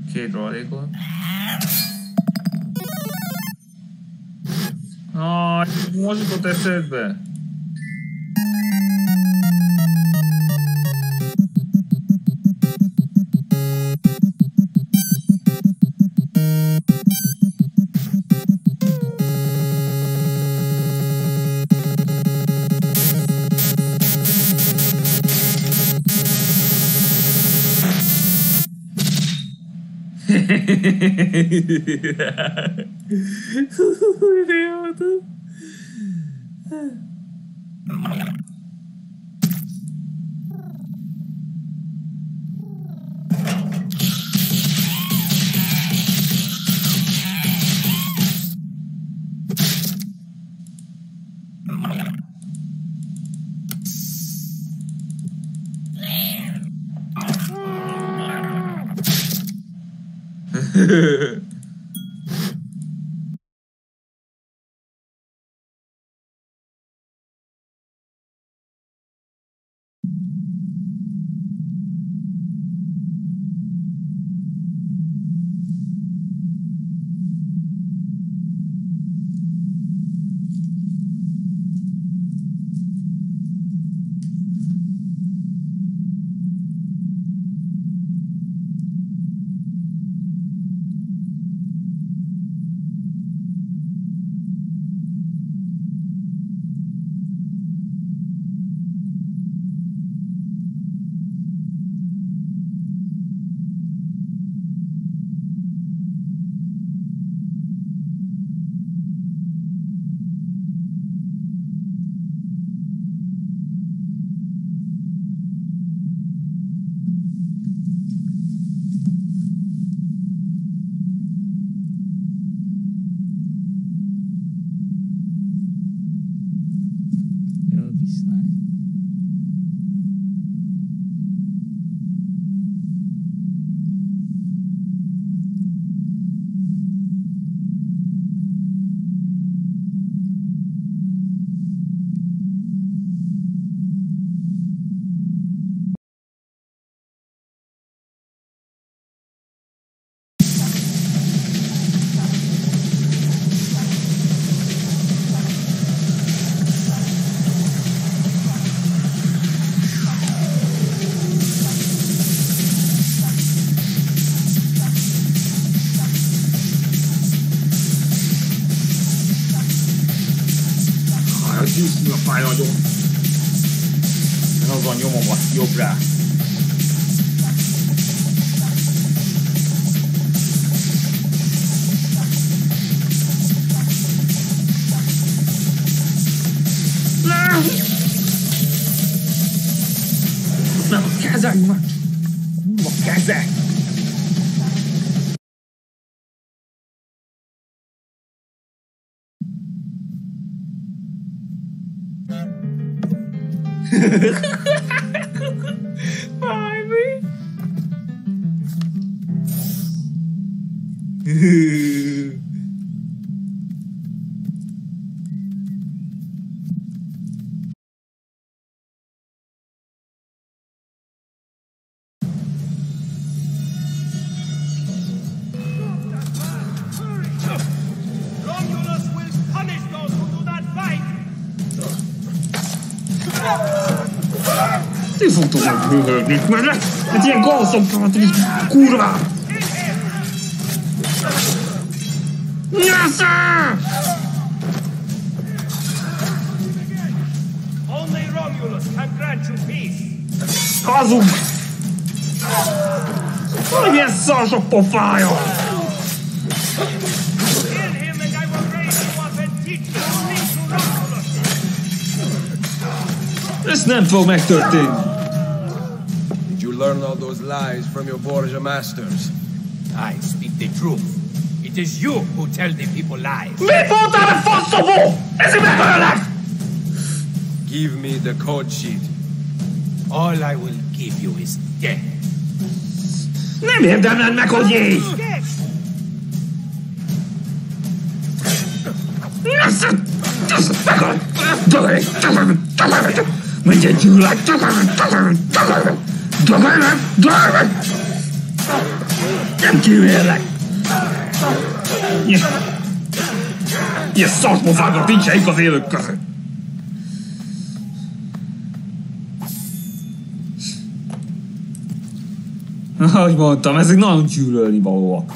Két rohadékol. Most jutott eszedbe? Gyűszli a fáj nagyon. Az van nyomom a jobbra. Nem a kezem! Kurva kezem! Ti fogtok meghűvölni, mert ilyen gonoszokat így kurva! Nyászá! Hazug! Hogy ilyen szar sok pofája! Ez nem fog megtörténni. Did you learn all those lies from your Borgia masters? I speak the truth. It is you who tell the people lies. Mit mondtál a faszobó? Ezért megölnek! Give me the code sheet. All I will give you is death. Nem érdemled meg, hogy éj! Mindjárt gyűlök! Nem kímélek! Ilyen szarpofákat nincsenik az élők között! Ahogy mondtam, ezek nagyon gyűlölni valóak.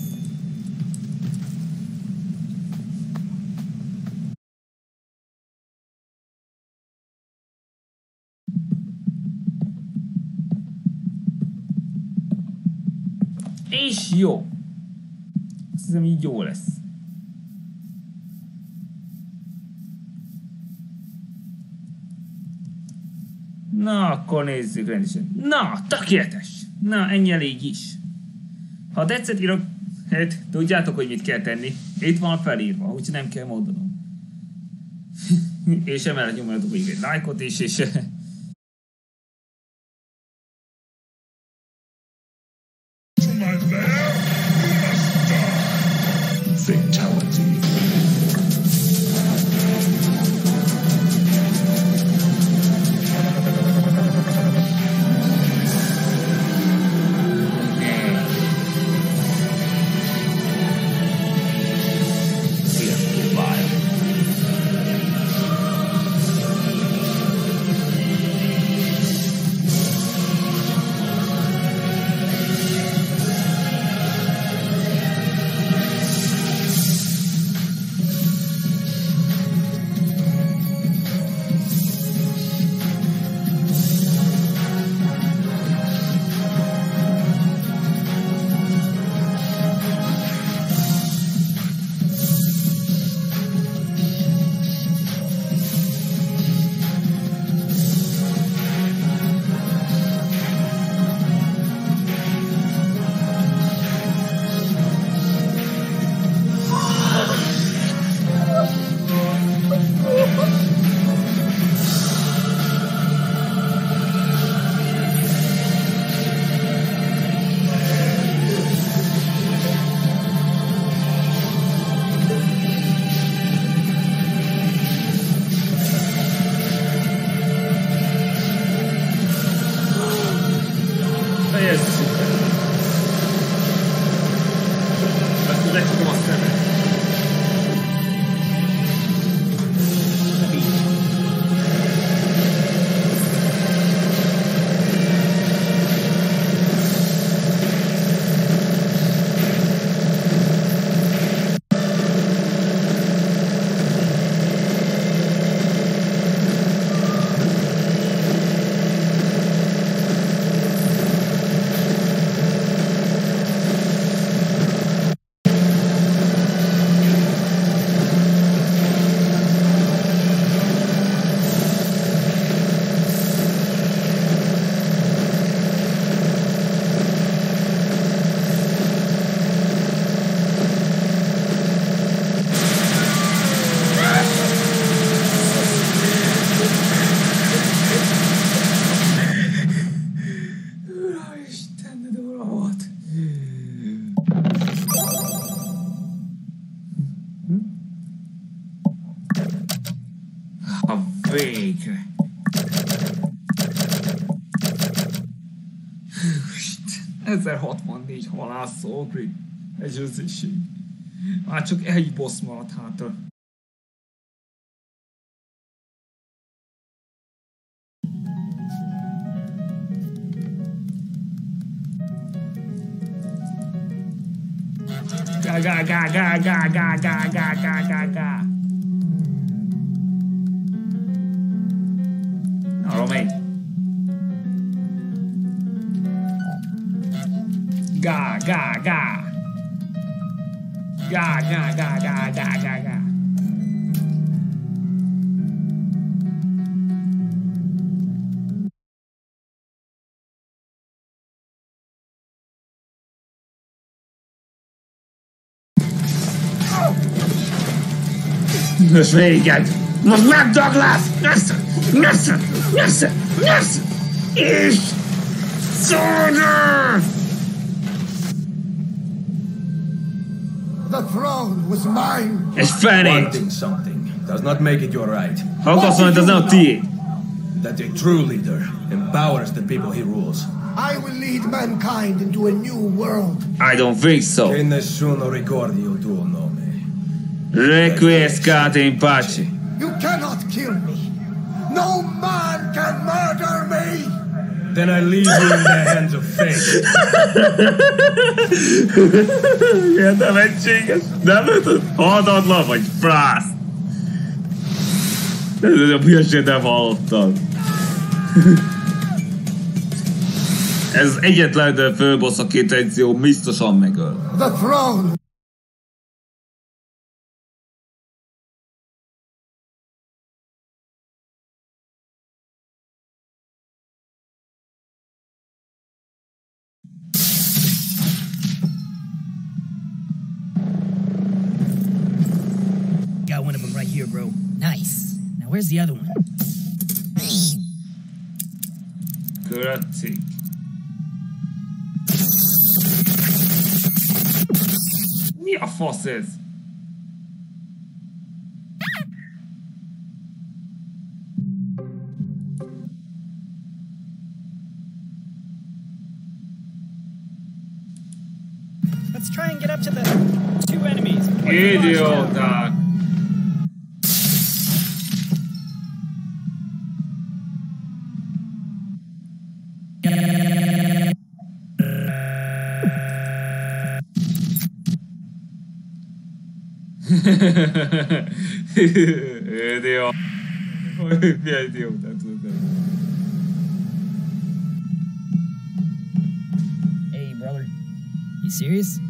És jó. Azt hiszem, így jó lesz. Na, akkor nézzük rendesen. Na, tökéletes! Na, ennyi elég is. Ha tetszett, írok, hát tudjátok, hogy mit kell tenni. Itt van felírva, úgyhogy nem kell mondanom. És emellett nyomjatok még egy lájkot is, és... Fatality. Végre. 1064 halász Ogrid. Egy összesség. Már csak egy boss maradt hátra. Ga ga ga ga ga ga ga ga ga ga ga. Arról megy. Ga ga ga. Ga ga ga ga ga ga ga. Most véged! Most meg Douglas! Messze! És... Szolgál! The throne was mine! És felnégy! Wanting something does not make it your right. Ha akarsz mondani, az nem a tiéd. That a true leader empowers the people he rules. I will lead mankind into a new world. I don't think so. Che nessuno ricordi il tuo nome. Requiescate in pace. You cannot kill me. No man can murder me. Then I leave you in the hands of fate. Ilyen nevetséges. Nem ötöd? Hadatlan vagy frász. Ez a hülyeséget nem hallottam. Ez az egyetlen főbossz a kétenció biztosan megöl. The throne. Got one of them right here, bro. Nice. Now where's the other one? Körecik. Mi a fasz ez? Let's try and get up to the two enemies. Idióták! Idió. Milyen idióták tudod. Hey, brother. You serious?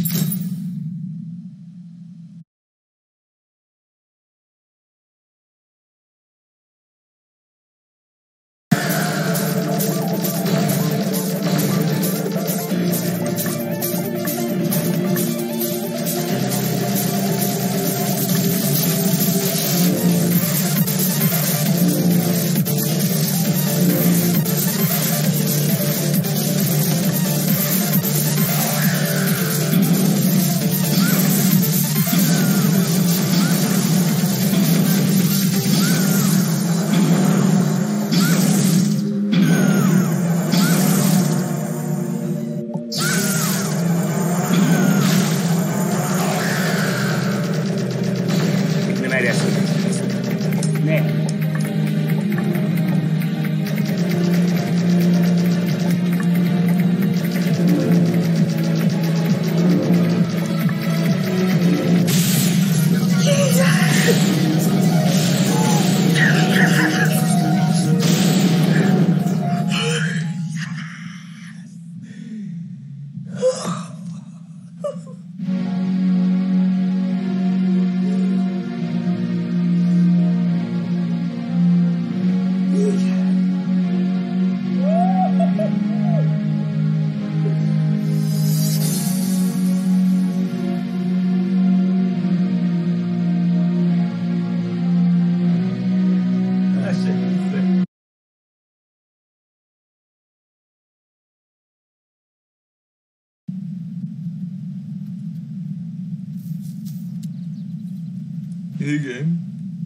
Igen.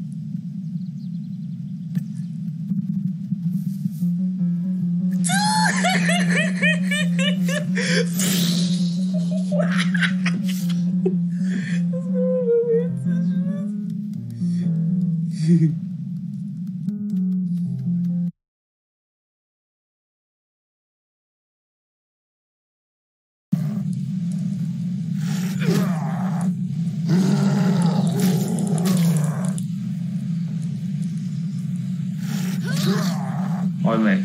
Hallj meg!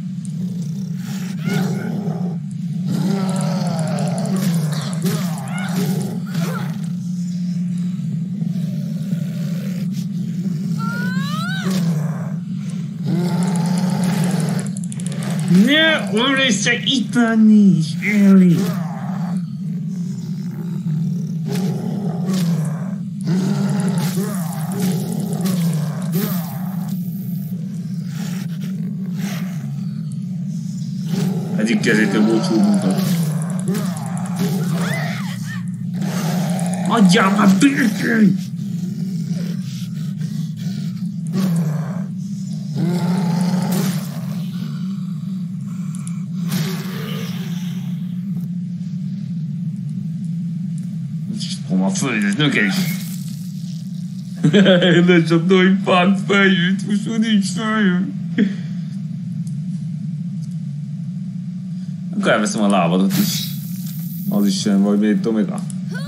Ne, úristen, itt lenni is, Ellie! Egyik kezétől búcsú mutat. Adjál már békén! földet, nökés. Ne csapta, hogy pont feljött, most úgy nincs feljött. Akkor elveszem a lábadat is. Az is sem vagy, még Tomika.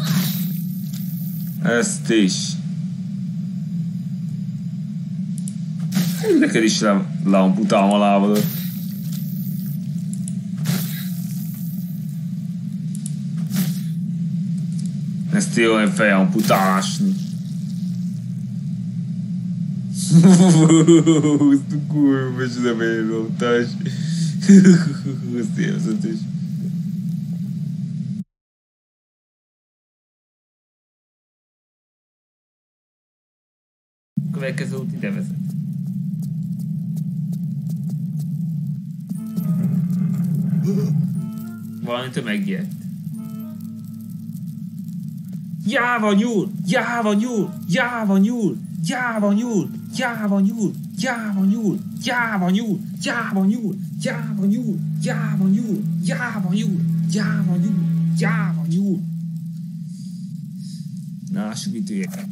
Ezt is. Neked is leamputálom a lábadat. Ezt jó, hogy fejamputálásni. Ezt a kurva, és nem érlótás. Ezt érzed is. A következő út ide vezet. Valamitől megijedt. Jáva nyúl! Jáva nyúl! Jáva nyúl! Jáva nyúl! Jáva nyúl! Jáva nyúl! Jáva nyúl! Jáva nyúl! Jáva nyúl! Jáva nyúl! Jáva nyúl! Jáva nyúl! Jáva nyúl! Na, lássuk, mit értek.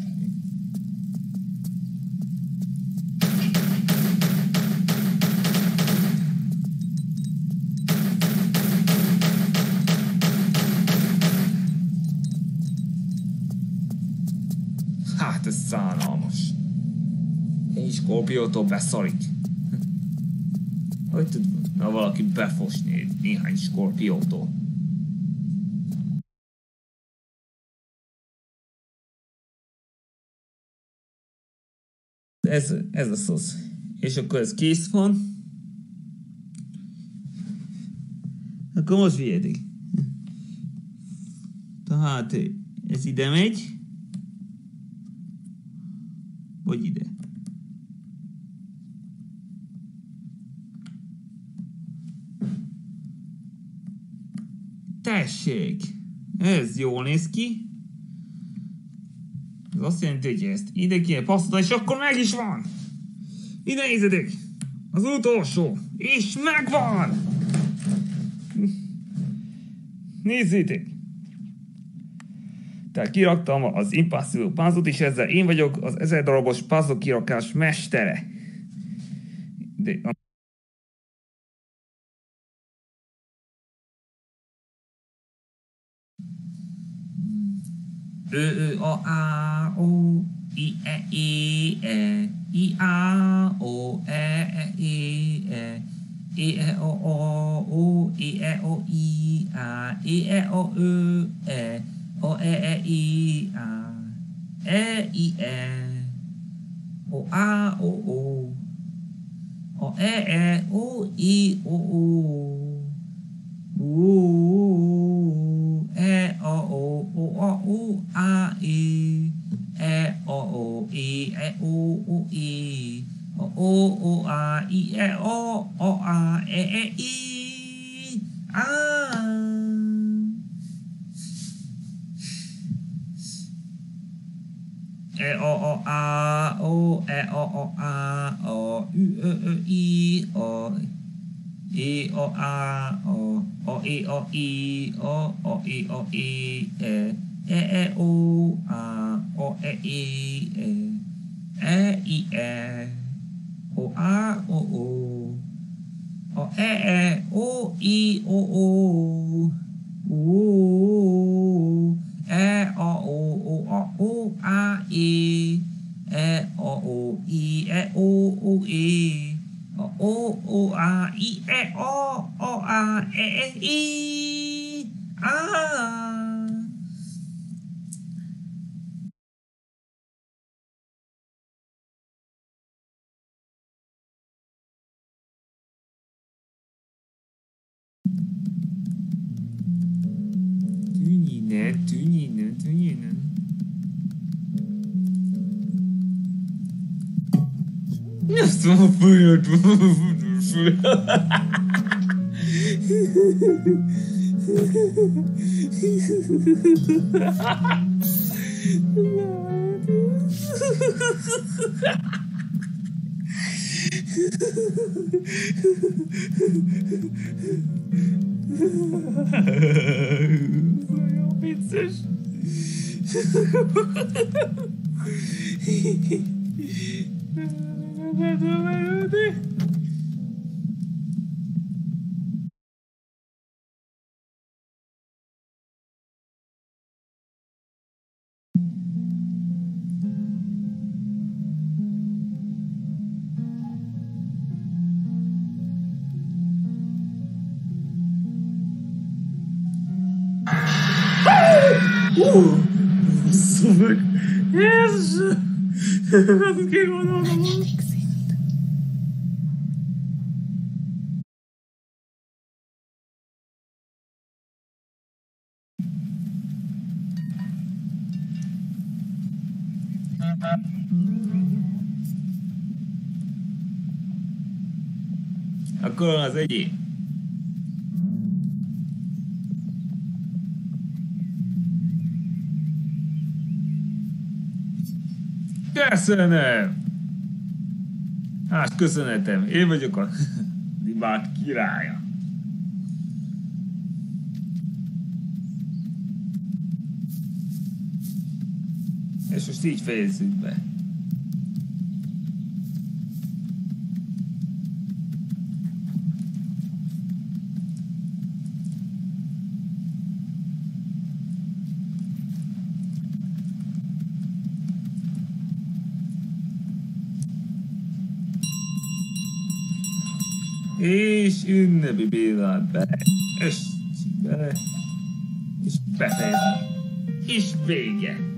Hát ez szánalmas. Én Skorpiótól beszarik. Hogy tud valaki befosni néhány Skorpiótól? Ez a szosz. És akkor ez kész van. Akkor most vihetik. Tehát ez ide megy. Vagy ide. Tessék! Ez jól néz ki. Ez azt jelenti, hogy ezt ide kéne passzolni, és akkor meg is van! Ide nézzétek! Az utolsó! És megvan! Nézzétek! Tehát kiraktam az Impossible Puzzle-t, és ezzel én vagyok az 1000 darabos puzzle kirakás mestere. De... A, A, O, I, E, E, I, A, O, E, E, E, O, O, E, O, I, A, E, O, Ö, E, O, E, I, A, I, O, A, O, O, E, O, I, O, E, O, O, A, I, E, O, I, E, O, I, O, A, I, E, O, A, E, I, A. E, O, A, O, E, O, A, O, U, I, O, E, O, A, O, E, O, I, O, E, O, I, E, O, A, O, E, I, O, A, O, O, E, O, I, O, E, O, A, I, O, I, O, I, O, A, I, O, A, I, A. Tűnjön. Azt mondom, följött. Nagyon vicces. Nem tudom elődni. Bassza meg! Jézus! Hát ki gondolom? Akkor az egyé. Köszönöm! Hát köszönetem, én vagyok a Libát királya. És most így fejezzük be. És ünnepi Bélát bele, és bele, és befejezni. És vége.